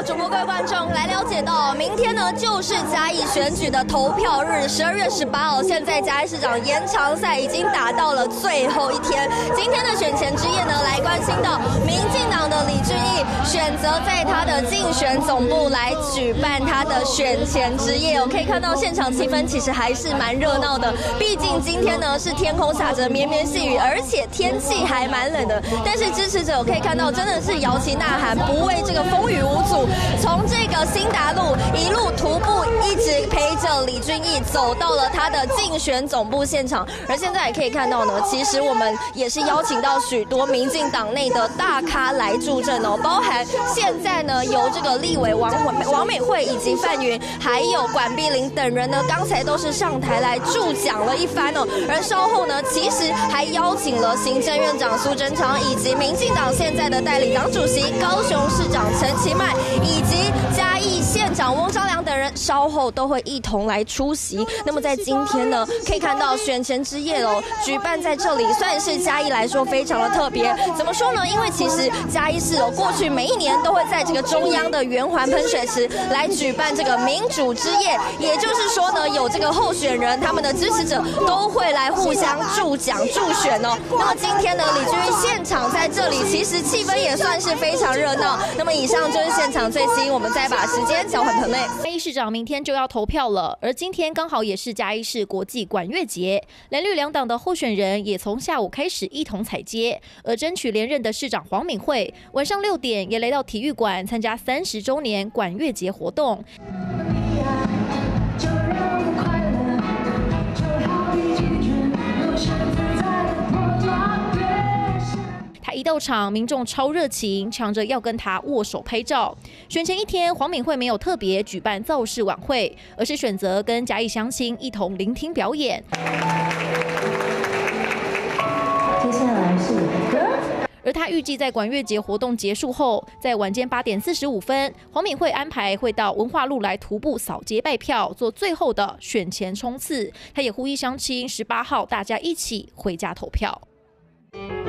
主播各位观众来了解到，明天呢就是嘉义选举的投票日，12月18号。现在嘉义市长延长赛已经打到了最后一天，今天的选前之夜呢，来关心到民进党的李俊毅选择在他的竞选总部来举办他的选前之夜哦。可以看到现场气氛其实还是蛮热闹的，毕竟今天呢是天空下着绵绵细雨，而且天气还蛮冷的。但是支持者可以看到真的是摇旗呐喊，不畏这个风雨无阻，从这个新达路一路徒步一直陪着李俊毅走到了他的竞选总部现场。而现在也可以看到呢，其实我们也是邀请到许多民进党内的大咖来助阵哦，包含现在呢由这个立委王美惠以及范云，还有管碧玲等人呢，刚才都是上台来助讲了一番哦。而稍后呢，其实还邀请了行政院长苏贞昌，以及民进党现在的代理党主席高雄市长陈其迈，以及嘉义县长翁昭良等人，稍后都会一同来出席。那么在今天呢，可以看到选前之夜哦，举办在这里，算是嘉义来说非常的特别。怎么说呢？因为其实嘉义市过去每一年都会在这个中央的圆环喷水池来举办这个民主之夜，也就是说呢，有这个候选人他们的支持者都会来互相助讲助选哦。那么今天呢，李俊毅现场在这里，其实气氛也算是非常热闹。那么以上就是现场最新，我们再把时间交还棚内。 嘉义市长明天就要投票了，而今天刚好也是嘉义市国际管乐节，蓝绿两党的候选人也从下午开始一同踩街，而争取连任的市长黄敏惠晚上6点也来到体育馆参加30周年管乐节活动。他一到场，民众超热情，抢着要跟他握手拍照。选前一天，黄敏惠没有特别举办造势晚会，而是选择跟嘉义乡亲一同聆听表演。 接下来是歌。 而他预计在管乐节活动结束后，在晚间8点45分，黄敏惠安排会到文化路来徒步扫街拜票，做最后的选前冲刺。他也呼吁乡亲18号大家一起回家投票。